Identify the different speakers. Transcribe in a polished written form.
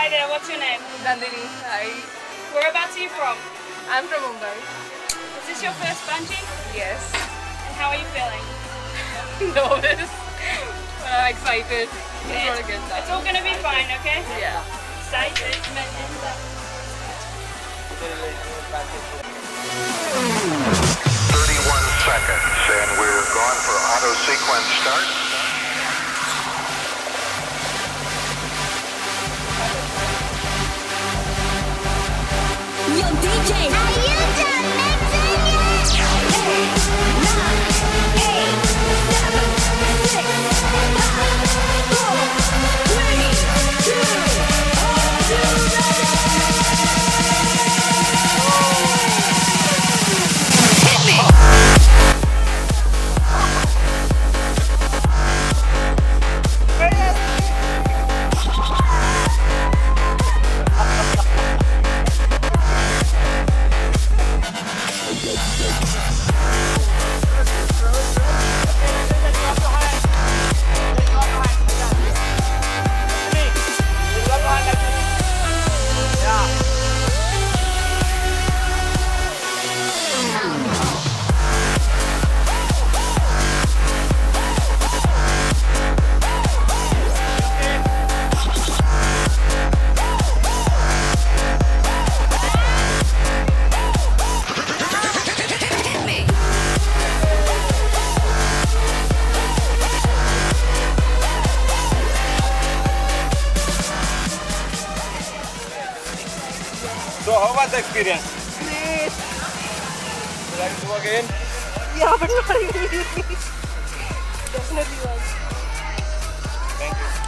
Speaker 1: Hi there, what's your name?
Speaker 2: Nandini. Hi.
Speaker 1: Whereabouts are you from?
Speaker 2: I'm from Mumbai.
Speaker 1: Is this your first bungee?
Speaker 2: Yes.
Speaker 1: And how are you feeling?
Speaker 2: Nervous. But I'm excited. Just want to get that.
Speaker 1: It's all going to be fine, okay?
Speaker 2: Yeah.
Speaker 1: Stay safe.
Speaker 3: 31 seconds, and we're gone for auto sequence start.
Speaker 4: Yo, DJ, are you done mixing yet? 8, 9, 8, 7, 6,
Speaker 5: So how was the experience?
Speaker 2: Great.
Speaker 5: Would you like to do again?
Speaker 2: Yeah, but not immediately. Definitely was.
Speaker 5: Thank you.